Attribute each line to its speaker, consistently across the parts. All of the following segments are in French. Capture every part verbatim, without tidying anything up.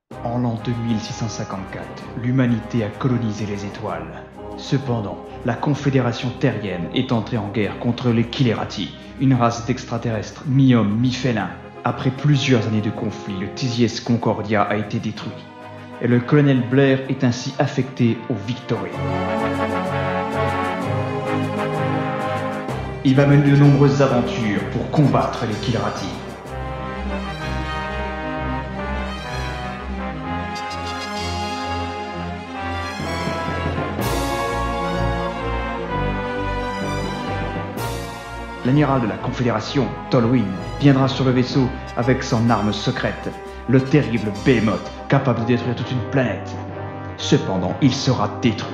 Speaker 1: En l'an deux mille six cent cinquante-quatre, l'humanité a colonisé les étoiles. Cependant, la Confédération terrienne est entrée en guerre contre les Killerati, une race d'extraterrestres mi-homme, mi-félin. Après plusieurs années de conflit, le T Z S Concordia a été détruit. Et le colonel Blair est ainsi affecté au Victory. Il va mener de nombreuses aventures pour combattre les Killerati. L'amiral de la Confédération, Tolwyn, viendra sur le vaisseau avec son arme secrète, le terrible Behemoth, capable de détruire toute une planète. Cependant, il sera détruit.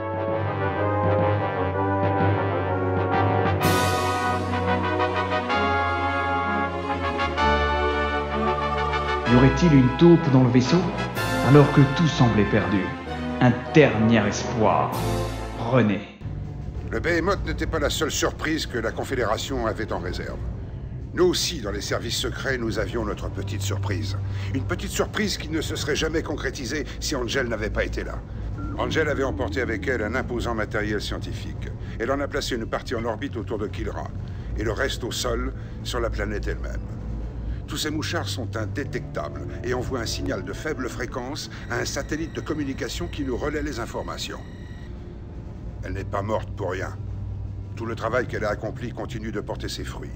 Speaker 1: Y aurait-il une taupe dans le vaisseau? Alors que tout semblait perdu, un dernier espoir renaît.
Speaker 2: Le Behemoth n'était pas la seule surprise que la Confédération avait en réserve. Nous aussi, dans les services secrets, nous avions notre petite surprise. Une petite surprise qui ne se serait jamais concrétisée si Angel n'avait pas été là. Angel avait emporté avec elle un imposant matériel scientifique. Elle en a placé une partie en orbite autour de Kilra, et le reste au sol, sur la planète elle-même. Tous ces mouchards sont indétectables et envoient un signal de faible fréquence à un satellite de communication qui nous relaie les informations. Elle n'est pas morte pour rien. Tout le travail qu'elle a accompli continue de porter ses fruits.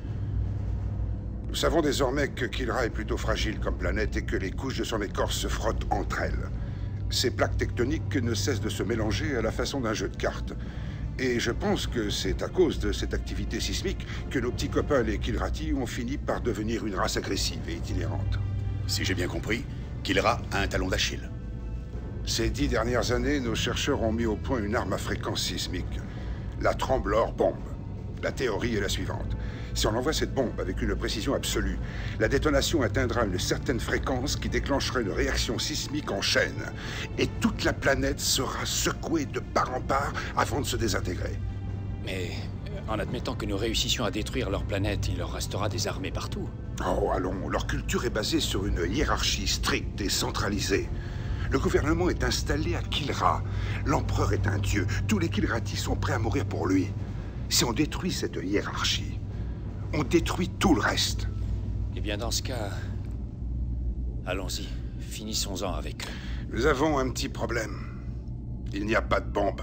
Speaker 2: Nous savons désormais que Kilra est plutôt fragile comme planète et que les couches de son écorce se frottent entre elles. Ces plaques tectoniques ne cessent de se mélanger à la façon d'un jeu de cartes. Et je pense que c'est à cause de cette activité sismique que nos petits copains les Kilrati ont fini par devenir une race agressive et itinérante.
Speaker 3: Si j'ai bien compris, Kilra a un talon d'Achille.
Speaker 2: Ces dix dernières années, nos chercheurs ont mis au point une arme à fréquence sismique, la Tremblor bombe. La théorie est la suivante. Si on envoie cette bombe avec une précision absolue, la détonation atteindra une certaine fréquence qui déclencherait une réaction sismique en chaîne. Et toute la planète sera secouée de part en part avant de se désintégrer.
Speaker 4: Mais en admettant que nous réussissions à détruire leur planète, il leur restera des armées partout.
Speaker 2: Oh, allons, leur culture est basée sur une hiérarchie stricte et centralisée. Le gouvernement est installé à Kilra. L'empereur est un dieu. Tous les Kilrati sont prêts à mourir pour lui. Si on détruit cette hiérarchie, on détruit tout le reste.
Speaker 4: Eh bien, dans ce cas, allons-y. Finissons-en avec eux.
Speaker 2: Nous avons un petit problème. Il n'y a pas de bombe.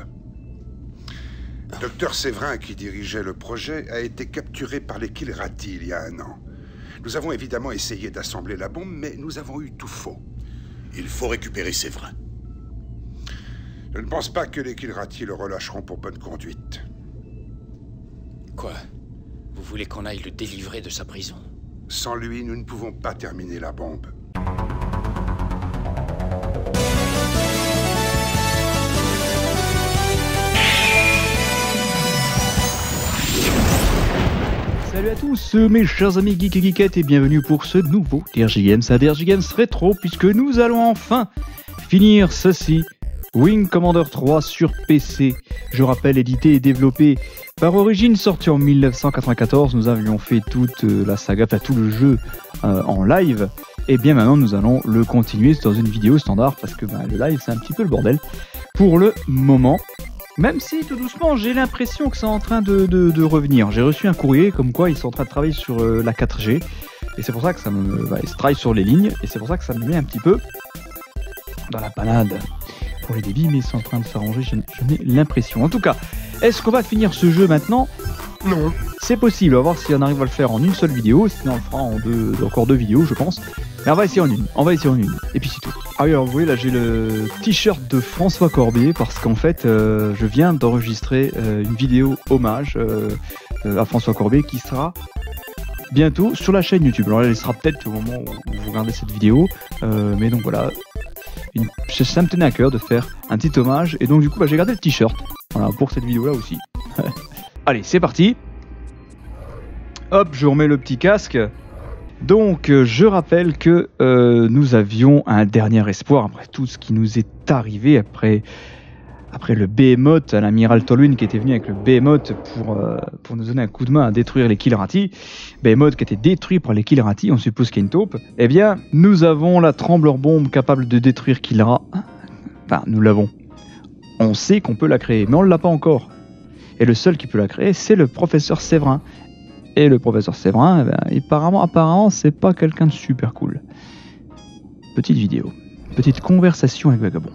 Speaker 2: Docteur Séverin, qui dirigeait le projet, a été capturé par les Kilrati il y a un an. Nous avons évidemment essayé d'assembler la bombe, mais nous avons eu tout faux.
Speaker 3: Il faut récupérer Séverin.
Speaker 2: Je ne pense pas que les Kilrati le relâcheront pour bonne conduite.
Speaker 4: Quoi? Vous voulez qu'on aille le délivrer de sa prison?
Speaker 2: Sans lui, nous ne pouvons pas terminer la bombe.
Speaker 1: Salut à tous mes chers amis geeks et geekettes et bienvenue pour ce nouveau D R J Games, un D R J Games rétro puisque nous allons enfin finir ceci. Wing Commander trois sur P C, je rappelle édité et développé par Origin, sorti en mille neuf cent quatre-vingt-quatorze, nous avions fait toute la saga, enfin tout le jeu euh, en live, et bien maintenant nous allons le continuer dans une vidéo standard parce que bah, le live c'est un petit peu le bordel pour le moment. Même si, tout doucement, j'ai l'impression que c'est en train de, de, de revenir. J'ai reçu un courrier comme quoi ils sont en train de travailler sur euh, la quatre G. Et c'est pour ça que ça me... Bah, ils travaillent sur les lignes. Et c'est pour ça que ça me met un petit peu dans la panade pour les débits. Mais ils sont en train de s'arranger, je, je n'ai l'impression. En tout cas, est-ce qu'on va finir ce jeu maintenant? Non. C'est possible, on va voir si on arrive à le faire en une seule vidéo. Sinon on le fera en deux, encore deux vidéos, je pense. Mais on va essayer en une. On va essayer en une. Et puis c'est tout. Ah oui, alors vous voyez, là j'ai le t-shirt de François Corbier parce qu'en fait, euh, je viens d'enregistrer euh, une vidéo hommage euh, euh, à François Corbier qui sera bientôt sur la chaîne YouTube. Alors elle sera peut-être au moment où vous regardez cette vidéo. Euh, mais donc voilà, une... ça me tenait à cœur de faire un petit hommage. Et donc du coup, bah, j'ai gardé le t-shirt. Voilà, pour cette vidéo-là aussi. Allez, c'est parti. Hop, je remets le petit casque. Donc, euh, je rappelle que euh, nous avions un dernier espoir après tout ce qui nous est arrivé, après après le Behemoth, l'amiral Tolwyn qui était venu avec le Behemoth pour, euh, pour nous donner un coup de main à détruire les Kilrathi. Behemoth qui a été détruit par les Kilrathi, on suppose qu'il y a une taupe. Eh bien, nous avons la Trembler Bombe capable de détruire Kilra. Enfin, nous l'avons. On sait qu'on peut la créer, mais on ne l'a pas encore. Et le seul qui peut la créer, c'est le professeur Séverin. Et le professeur Séverin, eh ben, apparemment, apparemment, c'est pas quelqu'un de super cool. Petite vidéo. Petite conversation avec Vagabond.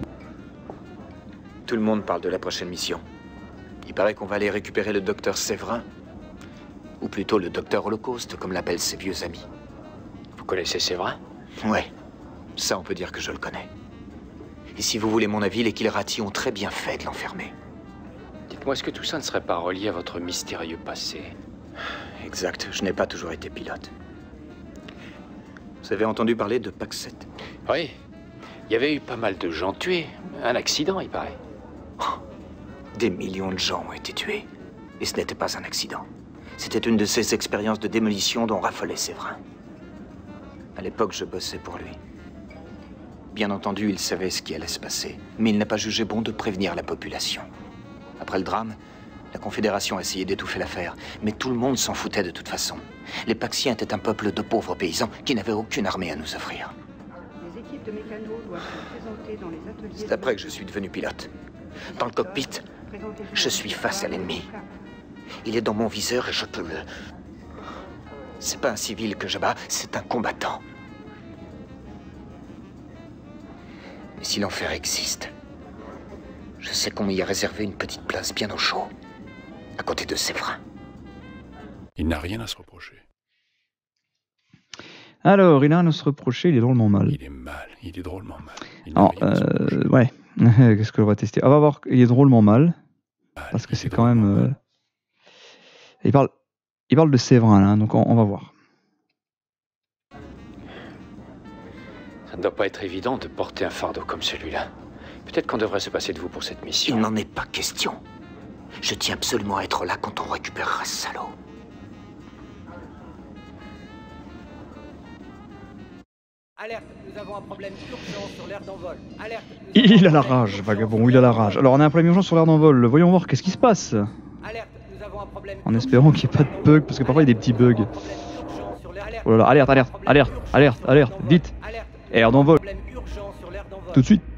Speaker 5: Tout le monde parle de la prochaine mission. Il paraît qu'on va aller récupérer le docteur Séverin. Ou plutôt le docteur Holocauste, comme l'appellent ses vieux amis.
Speaker 4: Vous connaissez Séverin?
Speaker 5: Ouais, ça on peut dire que je le connais. Et si vous voulez mon avis, les Kilrathi ont très bien fait de l'enfermer.
Speaker 4: Dites-moi, est-ce que tout ça ne serait pas relié à votre mystérieux passé?
Speaker 5: Exact, je n'ai pas toujours été pilote. Vous avez entendu parler de Paxet?
Speaker 4: Oui. Il y avait eu pas mal de gens tués. Un accident, il paraît.
Speaker 5: Des millions de gens ont été tués. Et ce n'était pas un accident. C'était une de ces expériences de démolition dont raffolait Séverin. À l'époque, je bossais pour lui. Bien entendu, il savait ce qui allait se passer, mais il n'a pas jugé bon de prévenir la population. Après le drame, la Confédération a essayé d'étouffer l'affaire, mais tout le monde s'en foutait de toute façon. Les Paxiens étaient un peuple de pauvres paysans qui n'avaient aucune armée à nous offrir.
Speaker 6: Les équipes de mécanos doivent se présenter dans les ateliers...
Speaker 5: C'est après que je suis devenu pilote. Dans le cockpit, je suis face à l'ennemi. Il est dans mon viseur et je peux le... C'est pas un civil que je bats, c'est un combattant. Mais si l'enfer existe, je sais qu'on m'y a réservé une petite place bien au chaud, à côté de Séverin.
Speaker 3: Il n'a rien à se reprocher.
Speaker 1: Alors, il a rien à se reprocher, il est drôlement mal.
Speaker 3: Il est mal, il est drôlement mal. Il n'a
Speaker 1: Alors,
Speaker 3: rien à se
Speaker 1: euh,
Speaker 3: reprocher.
Speaker 1: ouais, qu'est-ce que on va tester? On va voir, il est drôlement mal,
Speaker 3: Mal,
Speaker 1: parce que
Speaker 3: il
Speaker 1: c'est
Speaker 3: est
Speaker 1: quand même...
Speaker 3: drôlement
Speaker 1: euh,
Speaker 3: mal.
Speaker 1: Il parle, il parle de Séverin, là, donc on, on va voir.
Speaker 4: Ça ne doit pas être évident de porter un fardeau comme celui-là. Peut-être qu'on devrait se passer de vous pour cette mission.
Speaker 5: Il n'en est pas question. Je tiens absolument à être là quand on récupérera ce salaud.
Speaker 7: Alerte, nous avons un problème urgent sur l'air d'envol. Alerte, nous
Speaker 1: Il
Speaker 7: avons
Speaker 1: a
Speaker 7: un
Speaker 1: la
Speaker 7: problème
Speaker 1: rage,
Speaker 7: urgent
Speaker 1: Vagabond,
Speaker 7: sur
Speaker 1: il a la
Speaker 7: l'air
Speaker 1: rage.
Speaker 7: d'envol.
Speaker 1: Alors, on a un problème urgent sur l'air d'envol, voyons voir qu'est-ce qui se passe.
Speaker 7: Alerte, nous avons un problème
Speaker 1: En
Speaker 7: urgent
Speaker 1: espérant qu'il n'y ait
Speaker 7: sur
Speaker 1: pas
Speaker 7: l'air
Speaker 1: de bug,
Speaker 7: d'envol.
Speaker 1: parce que parfois il y a des petits bugs.
Speaker 7: Alerte, nous avons un problème urgent sur l'air-
Speaker 1: Oh là là, alerte, alerte,
Speaker 7: Problème
Speaker 1: alerte,
Speaker 7: urgent
Speaker 1: alerte,
Speaker 7: sur
Speaker 1: alerte,
Speaker 7: l'air
Speaker 1: alerte,
Speaker 7: d'envol.
Speaker 1: vite.
Speaker 7: Alerte, nous
Speaker 1: Air
Speaker 7: avons un
Speaker 1: d'envol.
Speaker 7: problème urgent sur l'air d'envol.
Speaker 1: Tout de suite.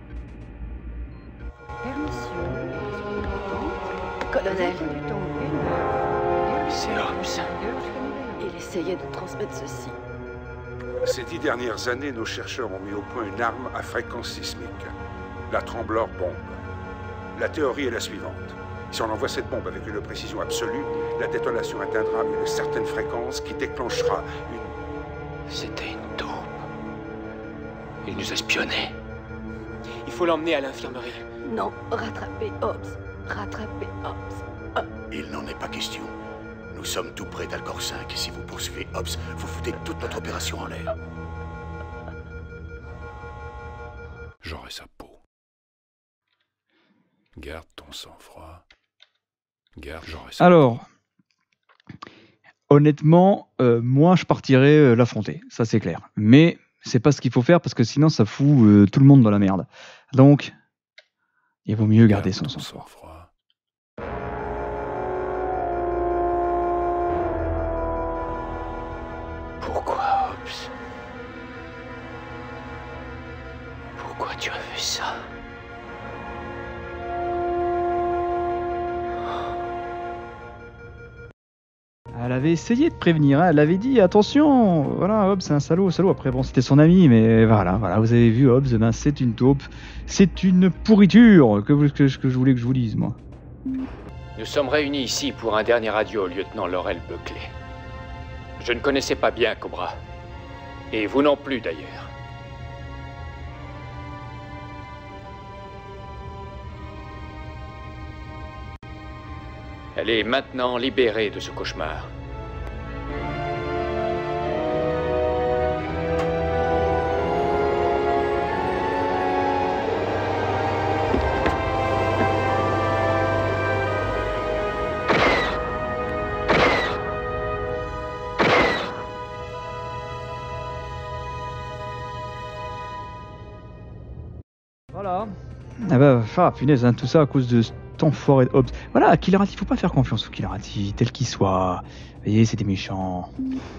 Speaker 6: Permission.
Speaker 8: Colonel,
Speaker 6: Du temps et
Speaker 4: C'est Hobbs.
Speaker 8: il essayait de transmettre ceci.
Speaker 2: Ces dix dernières années, nos chercheurs ont mis au point une arme à fréquence sismique, la Trembler Bombe. La théorie est la suivante. Si on envoie cette bombe avec une précision absolue, la détonation atteindra une certaine fréquence qui déclenchera une...
Speaker 4: C'était une taupe. Il nous espionnait.
Speaker 7: Il faut l'emmener à l'infirmerie.
Speaker 8: Non, rattrapez Hobbs. Rattrapez Hobbs.
Speaker 3: Il n'en est pas question. Nous sommes tout près d'Alcor cinq et si vous poursuivez Hobbs, vous foutez toute notre opération en l'air. J'aurai sa peau. Garde ton sang-froid. Garde, j'aurai sa
Speaker 1: Alors, honnêtement, euh, moi je partirais euh, l'affronter, ça c'est clair. Mais c'est pas ce qu'il faut faire parce que sinon ça fout euh, tout le monde dans la merde. Donc, il vaut mieux garder son
Speaker 3: ton
Speaker 1: sang-froid.
Speaker 3: sang-froid.
Speaker 4: Pourquoi, Hobbs? Pourquoi tu as fait ça?
Speaker 1: Elle avait essayé de prévenir, hein, elle avait dit attention, voilà, Hobbs c'est un salaud, salaud. Après bon, c'était son ami, mais voilà, voilà, vous avez vu Hobbs, ben, c'est une taupe, c'est une pourriture, que, vous- que, que je voulais que je vous dise moi.
Speaker 4: Nous sommes réunis ici pour un dernier adieu au lieutenant Laurel Buckley. Je ne connaissais pas bien Cobra. Et vous non plus d'ailleurs. Elle est maintenant libérée de ce cauchemar.
Speaker 1: Voilà, Ah bah, ah, punaise, hein, tout ça à cause de cet enfoiré de Hobbs. Voilà, Killerati, il faut pas faire confiance au Killerati, tel qu'il soit. Vous voyez, c'est des méchants.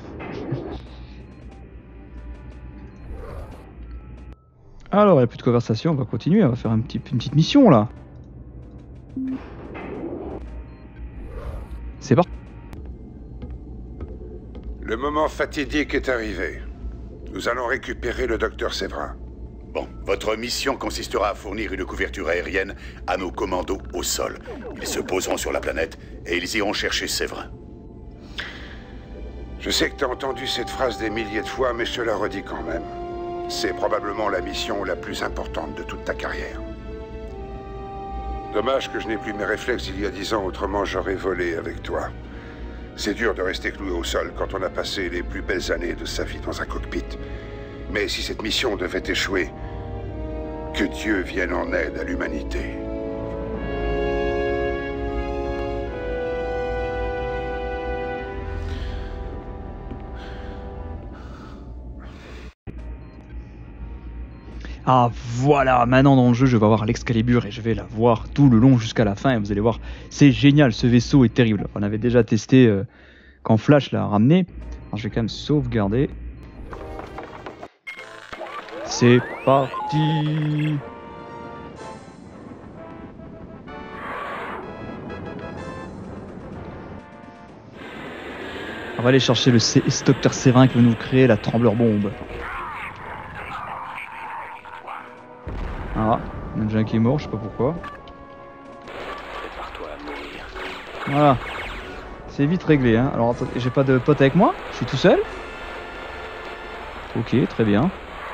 Speaker 1: Alors, il n'y a plus de conversation, on va continuer, on va faire un petit, une petite mission là. C'est parti.
Speaker 2: Le moment fatidique est arrivé. Nous allons récupérer le docteur Séverin.
Speaker 3: Bon, votre mission consistera à fournir une couverture aérienne à nos commandos au sol. Ils se poseront sur la planète et ils iront chercher Séverin.
Speaker 2: Je sais que tu as entendu cette phrase des milliers de fois, mais je te la redis quand même. C'est probablement la mission la plus importante de toute ta carrière. Dommage que je n'ai plus mes réflexes il y a dix ans, autrement j'aurais volé avec toi. C'est dur de rester cloué au sol quand on a passé les plus belles années de sa vie dans un cockpit. Mais si cette mission devait échouer, que Dieu vienne en aide à l'humanité.
Speaker 1: Ah voilà, maintenant dans le jeu je vais avoir l'Excalibur et je vais la voir tout le long jusqu'à la fin et vous allez voir, c'est génial, ce vaisseau est terrible. On avait déjà testé euh, quand Flash l'a ramené. Alors je vais quand même sauvegarder. C'est parti. On va aller chercher le C Docteur Séverin qui va nous créer la trembleur bombe. Ah, il y en a déjà un qui est mort, je sais pas pourquoi. Voilà. C'est vite réglé, hein. Alors, j'ai pas de pote avec moi, je suis tout seul. Ok, très bien.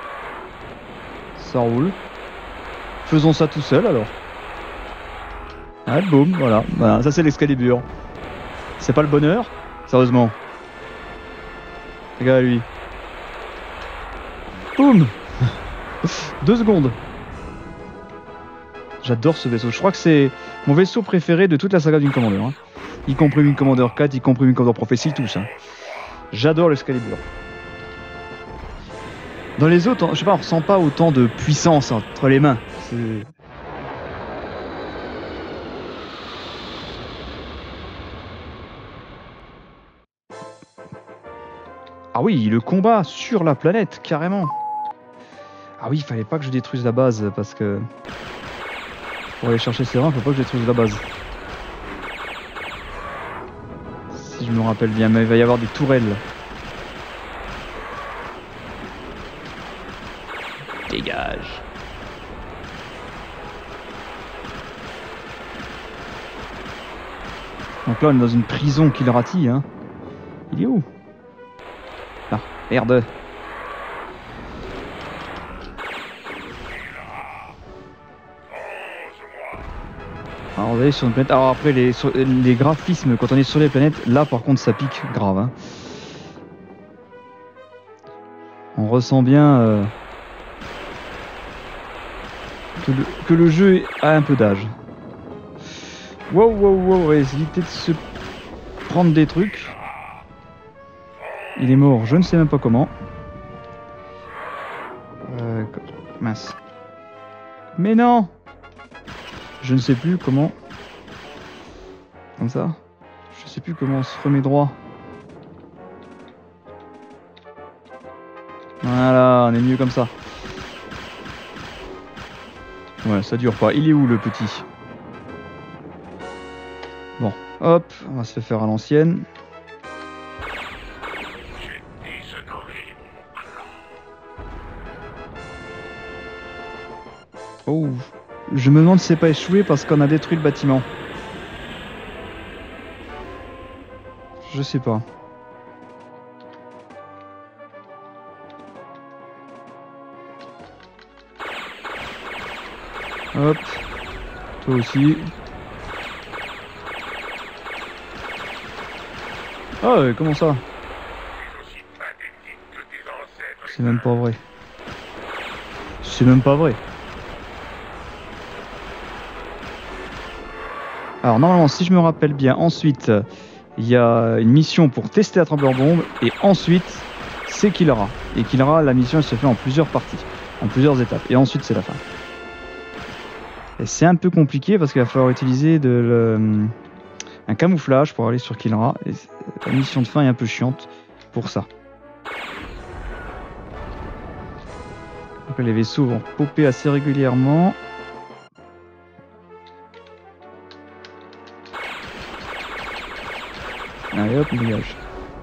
Speaker 1: Ça roule. Faisons ça tout seul, alors. Ah, boum, voilà. Voilà, ça c'est l'Excalibur. C'est pas le bonheur? Sérieusement. Regarde lui. Boum. Deux secondes. J'adore ce vaisseau. Je crois que c'est mon vaisseau préféré de toute la saga d'une Commander. Hein. Y compris une Commander quatre, y compris une Commander Prophecy, tous. Hein. J'adore l'Excalibur. Dans les autres, je sais pas, on ressent pas autant de puissance entre les mains. Ah oui, le combat sur la planète, carrément. Ah oui, il fallait pas que je détruise la base parce que... Pour aller chercher Séverin, faut pas que je détruise la base. Si je me rappelle bien, mais il va y avoir des tourelles. Dégage. Donc là, on est dans une prison Killerati, hein. Il est où? Ah, merde. Alors on va aller sur une planète. Alors après les, sur, les graphismes quand on est sur les planètes, là par contre ça pique grave. Hein. On ressent bien euh, que, le, que le jeu a un peu d'âge. Wow wow wow, on va éviter de se prendre des trucs. Il est mort, je ne sais même pas comment. Euh, mince. Mais non! Je ne sais plus comment. Comme ça. Je sais plus comment on se remet droit. Voilà, on est mieux comme ça. Ouais, ça dure pas. Il est où le petit? Bon, hop, on va se le faire à l'ancienne. Oh. Je me demande si c'est pas échoué parce qu'on a détruit le bâtiment. Je sais pas. Hop. Toi aussi. Ah ouais, comment ça? C'est même pas vrai. C'est même pas vrai. Alors normalement, si je me rappelle bien, ensuite, il y a une mission pour tester la trembleur bombe, et ensuite, c'est Killera. Et Killera, la mission, elle se fait en plusieurs parties, en plusieurs étapes, et ensuite, c'est la fin. Et c'est un peu compliqué parce qu'il va falloir utiliser de le, un camouflage pour aller sur Killra. Et la mission de fin est un peu chiante pour ça. Donc les vaisseaux vont popper assez régulièrement. Allez hop, on dégage.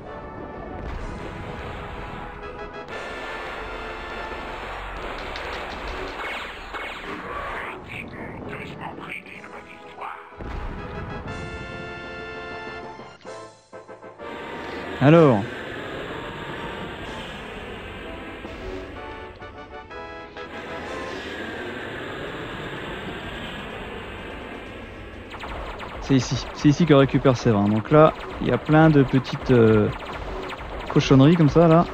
Speaker 1: Alors, c'est ici, c'est ici que récupère Séverin. Donc là, il y a plein de petites euh, cochonneries comme ça là.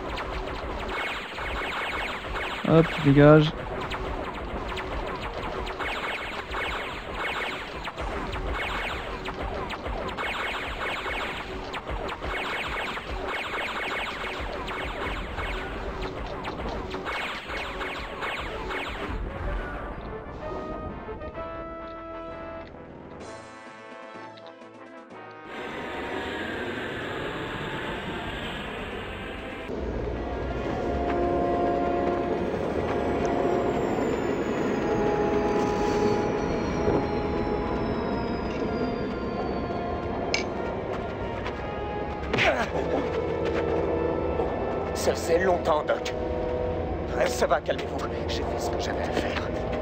Speaker 1: Hop, dégage.
Speaker 5: Ça faisait longtemps, Doc. Ça va, calmez-vous. J'ai fait ce que j'avais à faire.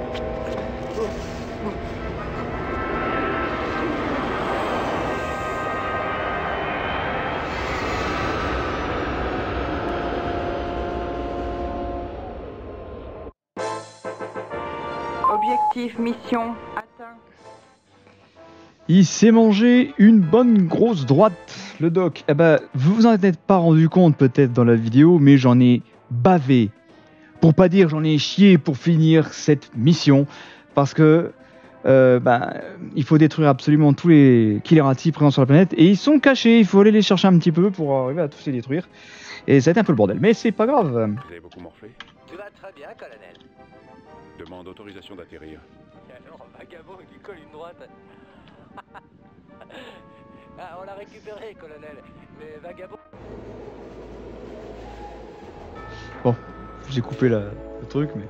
Speaker 6: Objectif mission atteint.
Speaker 1: Il s'est mangé une bonne grosse droite, le doc. Eh ben, vous vous en êtes pas rendu compte peut-être dans la vidéo, mais j'en ai bavé. Pour pas dire j'en ai chié pour finir cette mission. Parce que euh, ben, il faut détruire absolument tous les Killerati présents sur la planète. Et ils sont cachés, il faut aller les chercher un petit peu pour arriver à tous les détruire. Et ça a été un peu le bordel, mais c'est pas grave.
Speaker 9: Vous avez beaucoup morflé?
Speaker 7: Tu vas très bien, colonel.
Speaker 9: Demande autorisation d'atterrir.
Speaker 7: Alors, vagabond qui colle une droite. Ah, on l'a récupéré, colonel. Mais vagabond...
Speaker 1: Bon, j'ai coupé la, le truc, mais...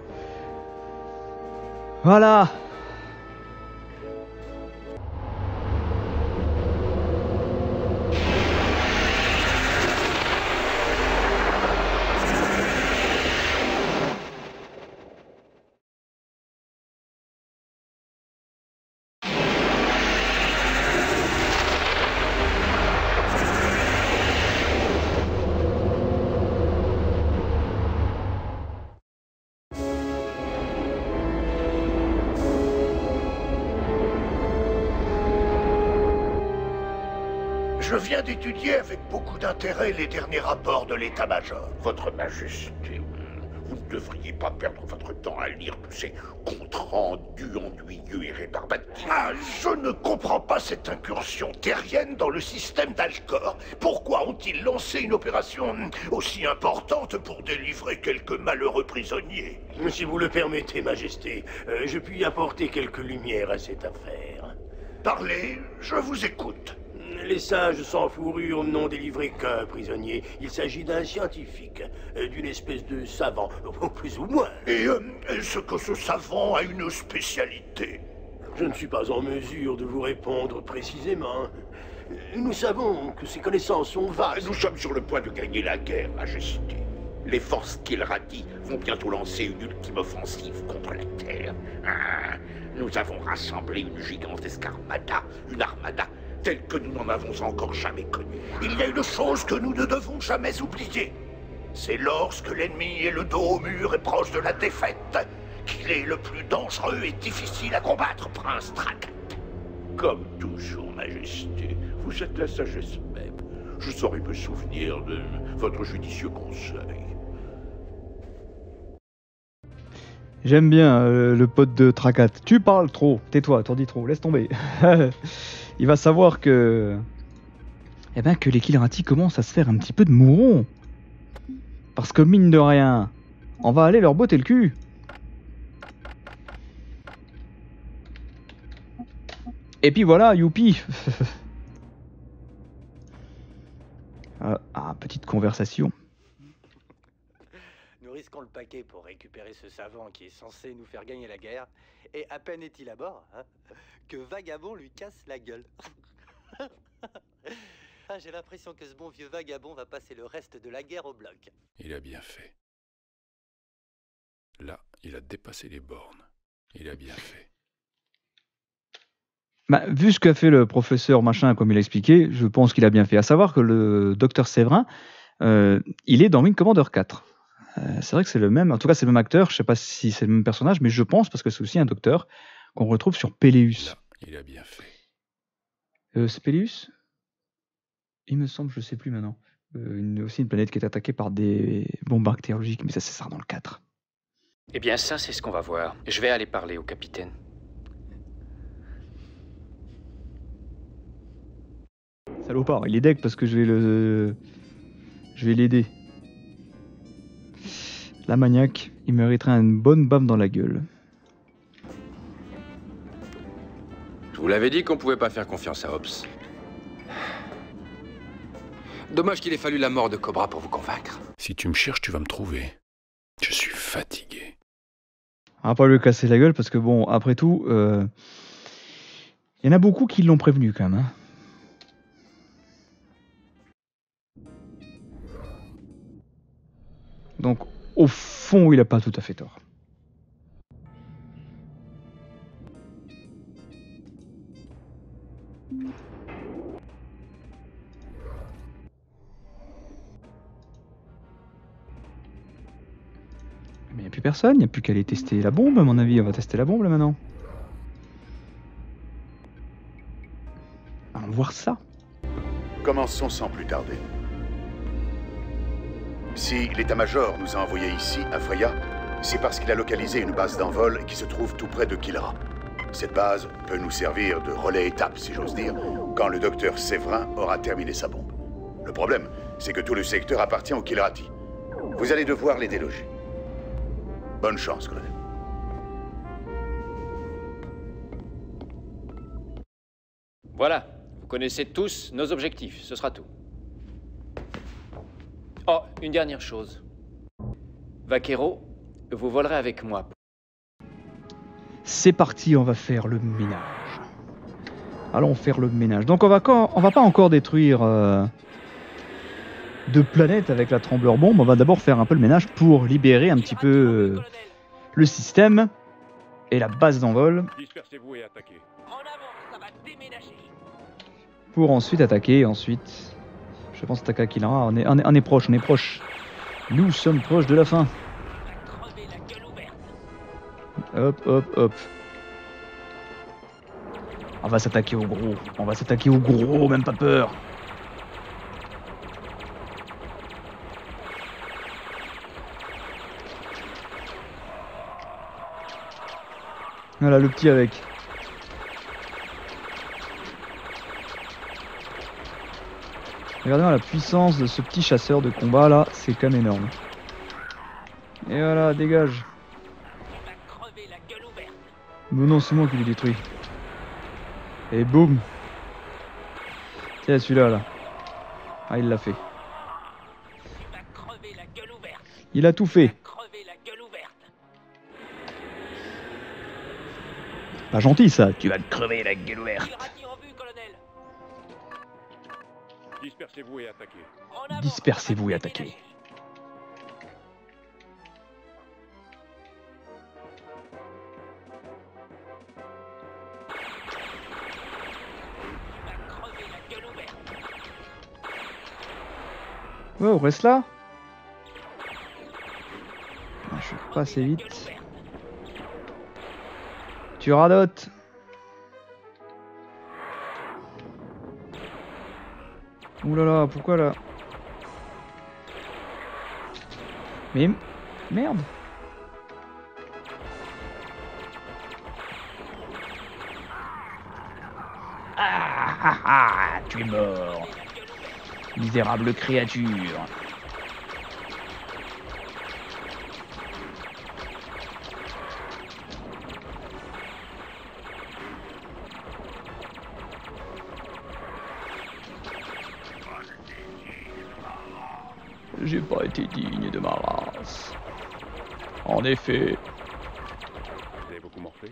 Speaker 1: Voilà!
Speaker 3: Je viens d'étudier avec beaucoup d'intérêt les derniers rapports de l'état-major.
Speaker 10: Votre Majesté, vous ne devriez pas perdre votre temps à lire tous ces comptes rendus ennuyeux et rébarbatifs.
Speaker 3: Ah, je ne comprends pas cette incursion terrienne dans le système d'Alcor. Pourquoi ont-ils lancé une opération aussi importante pour délivrer quelques malheureux prisonniers?
Speaker 10: Si vous le permettez, Majesté, euh, je puis y apporter quelques lumières à cette affaire.
Speaker 3: Parlez, je vous écoute.
Speaker 10: Les singes sans fourrure n'ont délivré qu'un prisonnier. Il s'agit d'un scientifique, euh, d'une espèce de savant, plus ou moins.
Speaker 3: Et euh, est-ce que ce savant a une spécialité?
Speaker 10: Je ne suis pas en mesure de vous répondre précisément. Nous savons que ses connaissances sont vastes.
Speaker 3: Nous sommes sur le point de gagner la guerre, Majesté. Les forces Kilrati vont bientôt lancer une ultime offensive contre la Terre. Ah, nous avons rassemblé une gigantesque armada, une armada telle que nous n'en avons encore jamais connue. Il y a une chose que nous ne devons jamais oublier. C'est lorsque l'ennemi est le dos au mur et proche de la défaite qu'il est le plus dangereux et difficile à combattre, Prince Trakat.
Speaker 10: Comme toujours, Majesté, vous êtes la sagesse même. Je saurai me souvenir de votre judicieux conseil.
Speaker 1: J'aime bien euh, le pote de Trakat. Tu parles trop, tais-toi, t'en dis trop, laisse tomber. Il va savoir que... Eh ben que les Kilrati commencent à se faire un petit peu de mourons. Parce que mine de rien, on va aller leur botter le cul. Et puis voilà, youpi. ah, ah, petite conversation.
Speaker 7: Nous risquons le paquet pour récupérer ce savant qui est censé nous faire gagner la guerre. Et à peine est-il à bord, hein, que Vagabond lui casse la gueule. Ah, j'ai l'impression que ce bon vieux Vagabond va passer le reste de la guerre au bloc.
Speaker 9: Il a bien fait. Là, il a dépassé les bornes. Il a bien fait.
Speaker 1: Bah, vu ce qu'a fait le professeur machin, comme il a expliqué, je pense qu'il a bien fait. À savoir que le docteur Séverin, euh, il est dans Wing Commander quatre. Euh, c'est vrai que c'est le même, en tout cas c'est le même acteur, je sais pas si c'est le même personnage, mais je pense parce que c'est aussi un docteur qu'on retrouve sur Péléus.
Speaker 9: Là, il a bien fait.
Speaker 1: Euh, c'est Péléus ? Il me semble, je sais plus maintenant. Euh, une, aussi une planète qui est attaquée par des bombes bactériologiques, mais ça c'est ça dans le quatre.
Speaker 4: Eh bien ça c'est ce qu'on va voir. Je vais aller parler au capitaine.
Speaker 1: Salopard, il est deck parce que je vais le... Je vais l'aider. La maniaque, il mériterait une bonne baffe dans la gueule.
Speaker 11: Je vous l'avais dit qu'on pouvait pas faire confiance à Hobbs. Dommage qu'il ait fallu la mort de Cobra pour vous convaincre.
Speaker 9: Si tu me cherches, tu vas me trouver. Je suis fatigué.
Speaker 1: On va pas lui casser la gueule parce que bon, après tout, euh... il y en a beaucoup qui l'ont prévenu quand même. Hein. Donc, au fond, il a pas tout à fait tort. Mais il n'y a plus personne, il n'y a plus qu'à aller tester la bombe, à mon avis. On va tester la bombe là maintenant. Allons voir ça.
Speaker 12: Commençons sans plus tarder. Si l'état-major nous a envoyés ici, à Freya, c'est parce qu'il a localisé une base d'envol qui se trouve tout près de Kilra. Cette base peut nous servir de relais étape, si j'ose dire, quand le docteur Séverin aura terminé sa bombe. Le problème, c'est que tout le secteur appartient aux Kilrati. Vous allez devoir les déloger. Bonne chance, colonel.
Speaker 4: Voilà, vous connaissez tous nos objectifs, ce sera tout. Oh, une dernière chose. Vaquero, vous volerez avec moi.
Speaker 1: C'est parti, on va faire le ménage. Allons faire le ménage. Donc on va, on va pas encore détruire euh, de planètes avec la trembleur bombe. On va d'abord faire un peu le ménage pour libérer un petit peu euh, le système et la base d'envol.
Speaker 9: Dispersez-vous et attaquez.
Speaker 1: Pour ensuite attaquer, ensuite... Je pense attaquer à Kilra, on est, on, est, on est proche, on est proche. Nous sommes proches de la fin. Hop, hop, hop. On va s'attaquer au gros. On va s'attaquer au gros, même pas peur. Voilà le petit avec. Regardez-moi la puissance de ce petit chasseur de combat là, c'est quand même énorme. Et voilà, dégage. Non, non, c'est moi qui l'ai détruit. Et boum. Tiens, celui-là là. Ah, il l'a fait. Il a tout fait. Pas gentil ça, tu vas te crever la gueule ouverte.
Speaker 9: Dispersez-vous et attaquez.
Speaker 1: Dispersez-vous et attaquez. Ouais, on reste là. Je suis pas assez vite. Tu radotes. Ouh là là, pourquoi là? Mais merde. Ah ah ah, tu es mort. Misérable créature. j'ai pas été digne de ma race. En effet.
Speaker 9: Vous avez beaucoup morflé?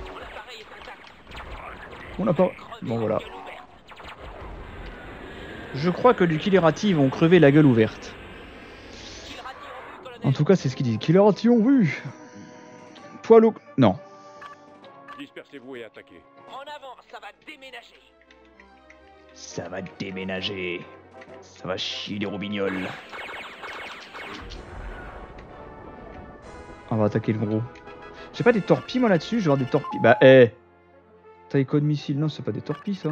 Speaker 1: On n'a pas... Bon, voilà. Je crois que du Killerati, ils vont crever la gueule ouverte. En tout cas, c'est ce qu'ils disent. Killerati ont vu. Poil au... Non.
Speaker 9: Dispersez-vous et attaquez.
Speaker 13: En avant, ça va déménager.
Speaker 1: Ça va déménager. Ça va chier les roubignoles. On va attaquer le gros. J'ai pas des torpilles moi là-dessus, je vais avoir des torpilles. Bah, eh hey. Taïkon missile, non, c'est pas des torpilles ça.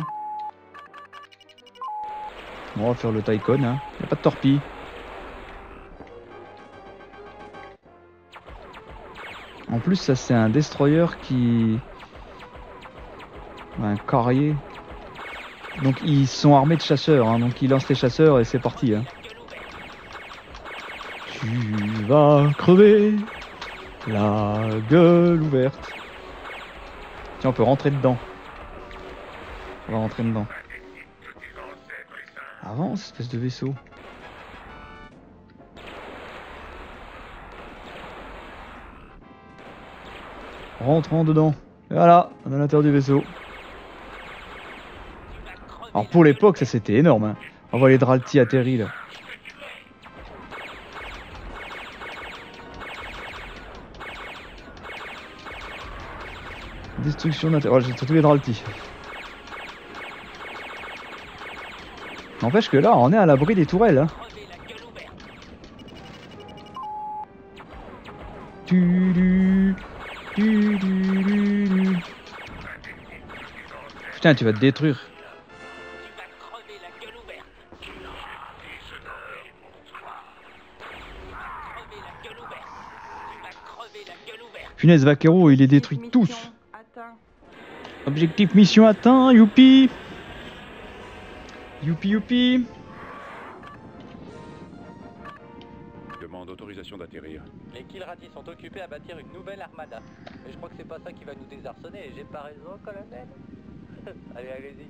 Speaker 1: Bon, on va faire le Taïkon, hein. Y'a pas de torpilles. En plus, ça c'est un destroyer qui... Un carrier. Donc ils sont armés de chasseurs, hein. Donc ils lancent les chasseurs et c'est parti. Hein. Tu vas crever la gueule ouverte. Tiens, on peut rentrer dedans. On va rentrer dedans. Avance, espèce de vaisseau. Rentrons dedans. Voilà, on est à l'intérieur du vaisseau. Alors pour l'époque, ça c'était énorme. Hein. On voit les Dralti atterrir là. Destruction d'intérieur. Oh, j'ai tous les Dralti. N'empêche que là, on est à l'abri des tourelles. Hein. Tu, du, du, du, du, du. Putain, tu vas te détruire. Punaise, Vaquero, il les détruit tous. Objectif mission atteint, youpi. Youpi, youpi.
Speaker 9: Demande autorisation d'atterrir.
Speaker 7: Les Kilrati sont occupés à bâtir une nouvelle armada. Mais je crois que c'est pas ça qui va nous désarçonner. J'ai pas raison, colonel? Allez, allez-y.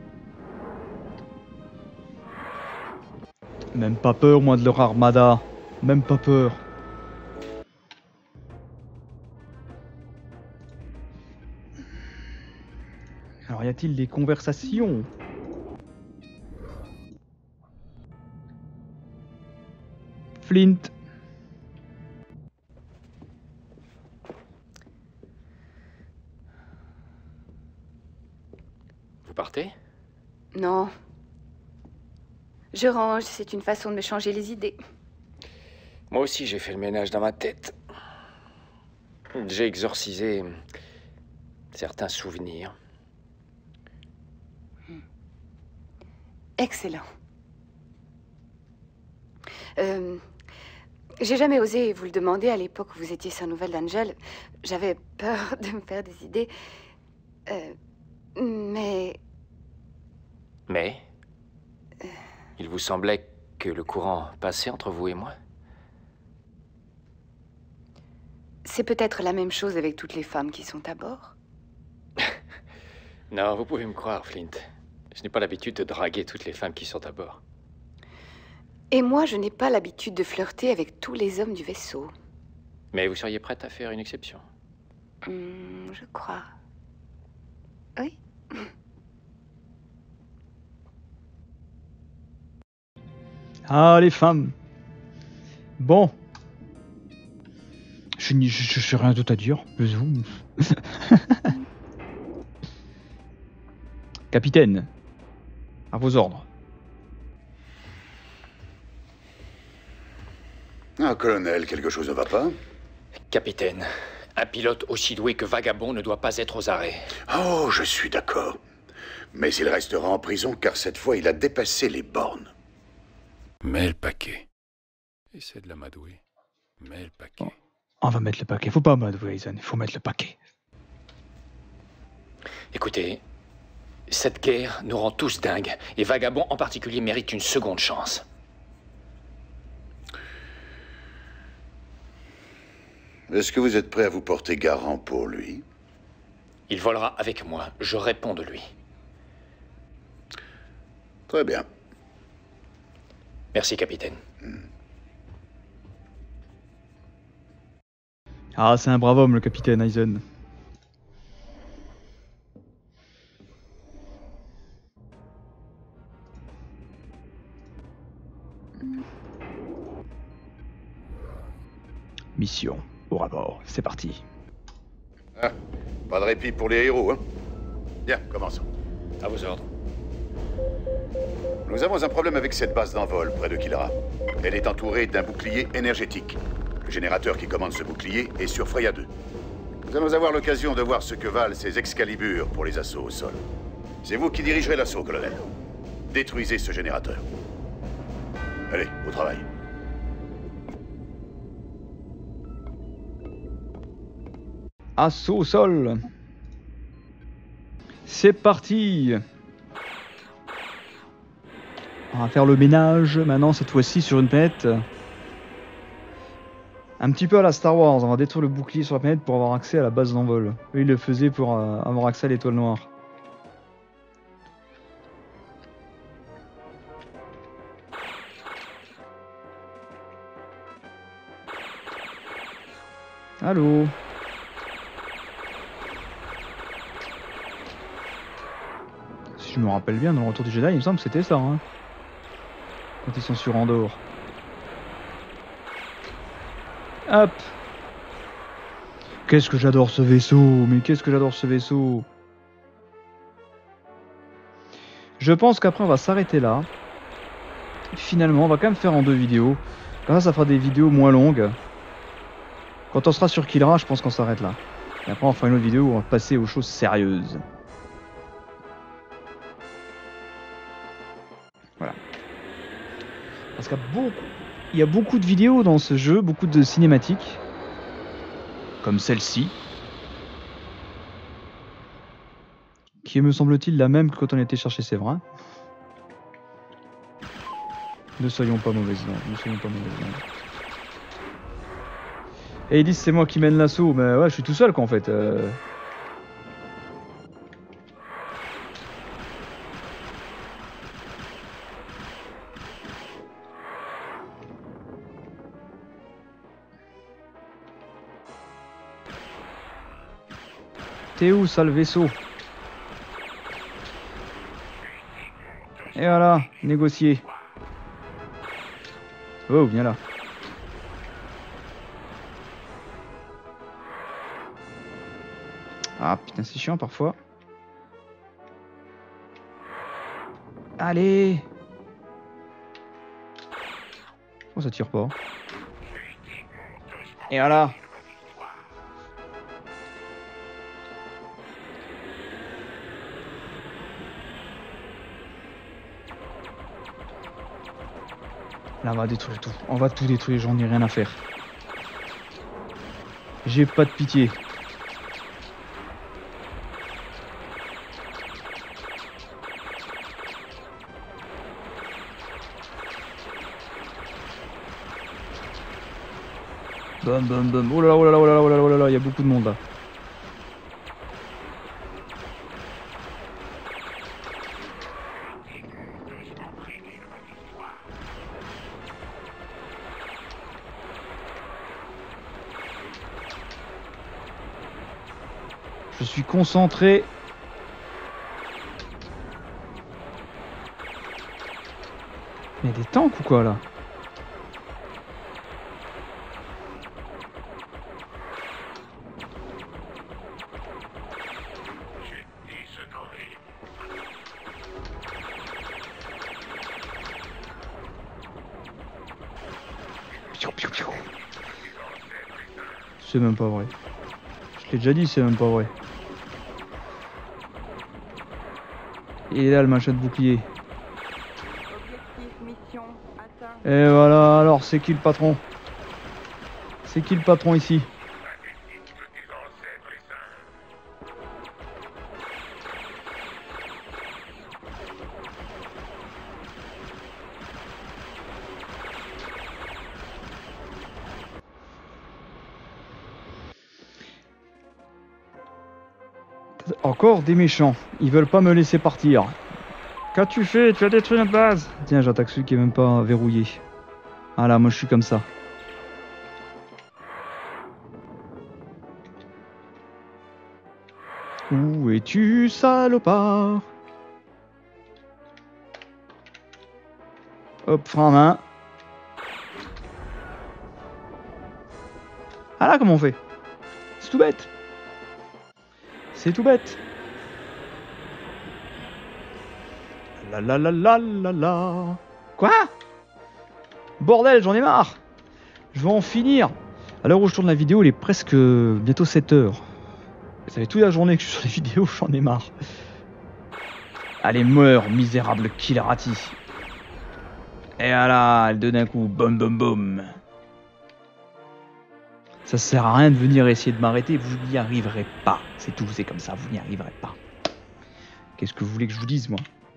Speaker 1: Même pas peur, moi, de leur armada. Même pas peur. Alors, y a-t-il des conversations? Flint.
Speaker 4: Vous partez?
Speaker 8: Non. Je range, c'est une façon de me changer les idées.
Speaker 4: Moi aussi, j'ai fait le ménage dans ma tête. J'ai exorcisé certains souvenirs.
Speaker 8: Excellent. Euh, j'ai jamais osé vous le demander à l'époque où vous étiez sans nouvelles d'Angel. J'avais peur de me faire des idées. Euh, mais...
Speaker 4: Mais
Speaker 8: euh...
Speaker 4: il vous semblait que le courant passait entre vous et moi?
Speaker 8: C'est peut-être la même chose avec toutes les femmes qui sont à bord.
Speaker 4: Non, vous pouvez me croire, Flint. Je n'ai pas l'habitude de draguer toutes les femmes qui sont à bord.
Speaker 8: Et moi, je n'ai pas l'habitude de flirter avec tous les hommes du vaisseau.
Speaker 4: Mais vous seriez prête à faire une exception?
Speaker 8: Hum, je crois. Oui.
Speaker 1: Ah, les femmes. Bon. Je n'ai je, je, rien d'autre à dire. Capitaine, à vos ordres.
Speaker 12: Ah, colonel, quelque chose ne va pas?
Speaker 4: Capitaine, un pilote aussi doué que Vagabond ne doit pas être aux arrêts.
Speaker 12: Oh, je suis d'accord. Mais il restera en prison car cette fois, il a dépassé les bornes.
Speaker 9: Mets le paquet. Essaie de l'amadouer. Mets le paquet.
Speaker 1: Oh, on va mettre le paquet. Faut pas amadouer, Ethan. Il faut mettre le paquet.
Speaker 4: Écoutez, cette guerre nous rend tous dingues. Et Vagabond en particulier mérite une seconde chance.
Speaker 12: Est-ce que vous êtes prêt à vous porter garant pour lui?
Speaker 4: Il volera avec moi. Je réponds de lui.
Speaker 12: Très bien.
Speaker 4: Merci, capitaine.
Speaker 1: Ah, c'est un brave homme, le capitaine Eisen. Mission au rapport, c'est parti.
Speaker 12: Ah, pas de répit pour les héros, hein? Bien, commençons.
Speaker 11: À vos ordres.
Speaker 12: Nous avons un problème avec cette base d'envol près de Kilra. Elle est entourée d'un bouclier énergétique. Le générateur qui commande ce bouclier est sur Freya deux. Nous allons avoir l'occasion de voir ce que valent ces Excaliburs pour les assauts au sol. C'est vous qui dirigerez l'assaut, colonel. Détruisez ce générateur. Allez, au travail.
Speaker 1: Assaut au sol. C'est parti. On va faire le ménage maintenant, cette fois-ci sur une planète. Un petit peu à la Star Wars, on va détruire le bouclier sur la planète pour avoir accès à la base d'envol. Eux, ils le faisaient pour euh, avoir accès à l'étoile noire. Allô? Si je me rappelle bien, dans le Retour du Jedi, il me semble que c'était ça, hein. Quand ils sont sur Andorre. Hop! Qu'est-ce que j'adore ce vaisseau! Mais qu'est-ce que j'adore ce vaisseau! Je pense qu'après on va s'arrêter là. Finalement, on va quand même faire en deux vidéos. Comme ça, ça fera des vidéos moins longues. Quand on sera sur Kilra, je pense qu'on s'arrête là. Et après, on fera une autre vidéo où on va passer aux choses sérieuses. Voilà. Parce qu'il y a beaucoup, il y a beaucoup de vidéos dans ce jeu, beaucoup de cinématiques. Comme celle-ci. Qui est, me semble-t-il, la même que quand on était chercher Séverin. Ne soyons pas mauvaises langues, ne soyons pas mauvaises langues. Et ils disent c'est moi qui mène l'assaut, mais ouais, je suis tout seul quoi en fait. Euh... T'es où ça le vaisseau? Et voilà, négocier. Oh, viens là. Ah putain, c'est chiant parfois. Allez. Oh, ça tire pas. Et voilà. Là, on va détruire tout. On va tout détruire, j'en ai rien à faire. J'ai pas de pitié. Bam bam bam. Oh là là, oh là là, oh là là, oh là là, oh là là, il y a beaucoup de monde là. Je suis concentré. Il y a des tanks ou quoi là? C'est même pas vrai. Je l'ai déjà dit, c'est même pas vrai. Et là le machin de bouclier. Et voilà, alors c'est qui le patron? C'est qui le patron ici? Encore des méchants, ils veulent pas me laisser partir. Qu'as-tu fait? Tu as détruit notre base. Tiens, j'attaque celui qui est même pas verrouillé. Ah là, moi je suis comme ça. Où es-tu, salopard? Hop, frein à main. Ah là, comment on fait? C'est tout bête. C'est tout bête. La la la la la la. Quoi? Bordel, j'en ai marre. Je vais en finir. À l'heure où je tourne la vidéo, il est presque bientôt sept heures. Ça fait toute la journée que je suis sur les vidéos, j'en ai marre. Allez, meurs, misérable Killerati. Et voilà, elle donne un coup, boum boum boum. Ça sert à rien de venir essayer de m'arrêter, vous n'y arriverez pas. C'est tout, c'est comme ça, vous n'y arriverez pas. Qu'est-ce que vous voulez que je vous dise, moi?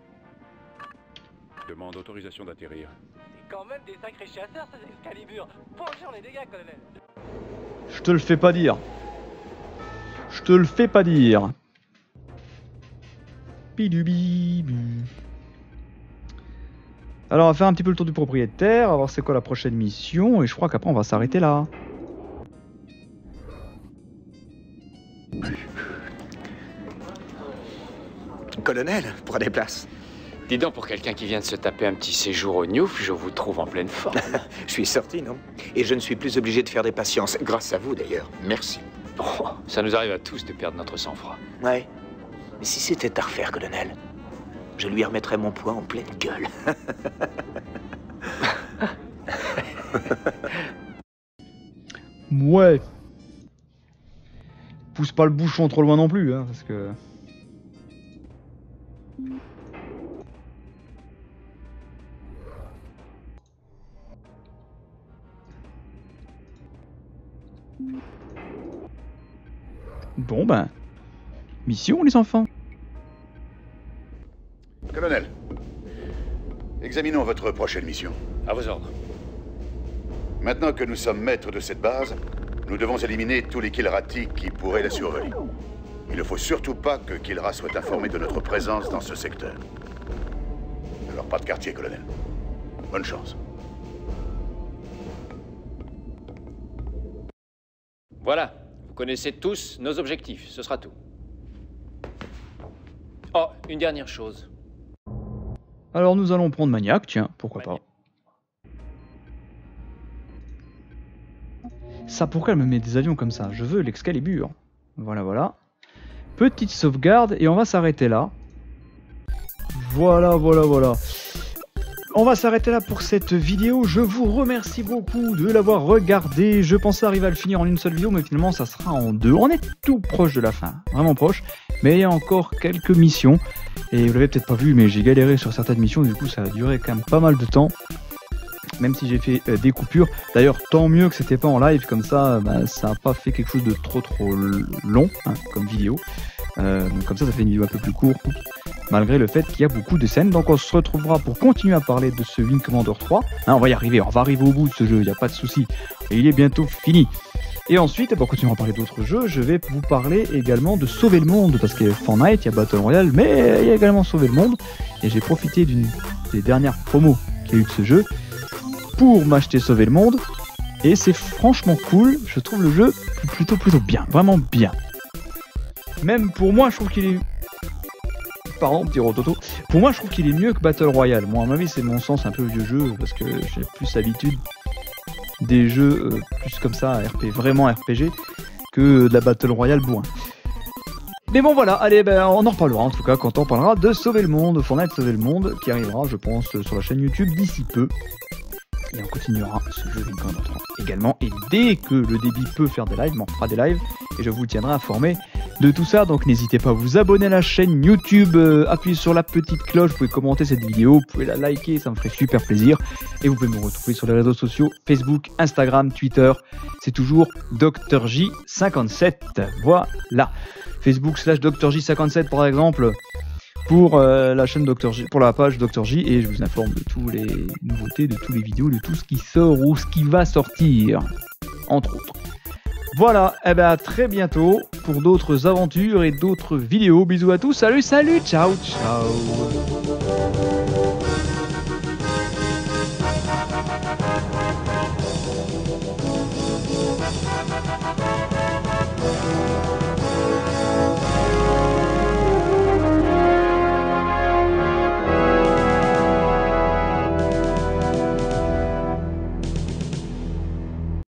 Speaker 9: Demande autorisation d'atterrir.
Speaker 13: C'est quand même des sacrés chasseurs, ces Excalibur. Vengez les dégâts, colonel.
Speaker 1: Je te le fais pas dire. Je te le fais pas dire. Bidubibu. Alors on va faire un petit peu le tour du propriétaire, on va voir c'est quoi la prochaine mission, et je crois qu'après on va s'arrêter là.
Speaker 5: Colonel, prenez place.
Speaker 4: Dis donc, pour quelqu'un qui vient de se taper un petit séjour au Newf, je vous trouve en pleine forme.
Speaker 5: Je suis sorti, non? Et je ne suis plus obligé de faire des patiences, grâce à vous d'ailleurs. Merci.
Speaker 4: Oh, ça nous arrive à tous de perdre notre sang-froid.
Speaker 5: Ouais. Mais si c'était à refaire, colonel, je lui remettrais mon poing en pleine gueule.
Speaker 1: Ouais. Pousse pas le bouchon trop loin non plus, hein, parce que... Bon ben... Mission, les enfants.
Speaker 12: Colonel, examinons votre prochaine mission.
Speaker 4: À vos ordres.
Speaker 12: Maintenant que nous sommes maîtres de cette base, nous devons éliminer tous les Kilrati qui pourraient la survoler. Il ne faut surtout pas que Kilra soit informé de notre présence dans ce secteur. Alors pas de quartier, colonel. Bonne chance.
Speaker 4: Voilà, vous connaissez tous nos objectifs, ce sera tout. Oh, une dernière chose.
Speaker 1: Alors nous allons prendre Maniac, tiens, pourquoi pas. Ça, pourquoi elle me met des avions comme ça? Je veux l'Excalibur. Voilà, voilà. Petite sauvegarde, et on va s'arrêter là. Voilà, voilà, voilà. On va s'arrêter là pour cette vidéo. Je vous remercie beaucoup de l'avoir regardé. Je pensais arriver à le finir en une seule vidéo, mais finalement ça sera en deux. On est tout proche de la fin, vraiment proche. Mais il y a encore quelques missions. Et vous l'avez peut-être pas vu, mais j'ai galéré sur certaines missions. Du coup, ça a duré quand même pas mal de temps. Même si j'ai fait euh, des coupures. D'ailleurs, tant mieux que c'était pas en live. Comme ça, bah, ça n'a pas fait quelque chose de trop trop long, hein, comme vidéo. Euh, donc comme ça, ça fait une vidéo un peu plus courte. Malgré le fait qu'il y a beaucoup de scènes. Donc on se retrouvera pour continuer à parler de ce Wing Commander trois. Hein, on va y arriver, on va arriver au bout de ce jeu, il n'y a pas de souci. Et il est bientôt fini. Et ensuite, pour continuer à parler d'autres jeux, je vais vous parler également de Sauver le Monde. Parce qu'il y a Fortnite, il y a Battle Royale, mais il y a également Sauver le Monde. Et j'ai profité d'une des dernières promos qu'il y a eu de ce jeu pour m'acheter Sauver le Monde. Et c'est franchement cool, je trouve le jeu plutôt plutôt bien, vraiment bien. Même pour moi, je trouve qu'il est... Pardon, petit rototo. Pour moi, je trouve qu'il est mieux que Battle Royale. Moi, à mon avis, c'est mon sens un peu vieux jeu, parce que j'ai plus l'habitude des jeux euh, plus comme ça, R P, vraiment R P G, que de la Battle Royale bourrin. Mais bon, voilà, allez, ben, on en reparlera en tout cas quand on parlera de Sauver le Monde, Fortnite Sauver le Monde, qui arrivera, je pense, sur la chaîne YouTube d'ici peu. Et on continuera ce jeu Wing Commander trois également. Et dès que le débit peut faire des lives, on fera des lives et je vous tiendrai informé de tout ça. Donc n'hésitez pas à vous abonner à la chaîne YouTube, euh, appuyez sur la petite cloche, vous pouvez commenter cette vidéo, vous pouvez la liker, ça me ferait super plaisir. Et vous pouvez me retrouver sur les réseaux sociaux, Facebook, Instagram, Twitter. C'est toujours Docteur J cinquante-sept. Voilà. Facebook slash Docteur J cinquante-sept par exemple. Pour euh, la chaîne Docteur J, pour la page Docteur J, et je vous informe de toutes les nouveautés, de toutes les vidéos, de tout ce qui sort ou ce qui va sortir, entre autres. Voilà, et eh ben à très bientôt pour d'autres aventures et d'autres vidéos. Bisous à tous, salut, salut, ciao, ciao.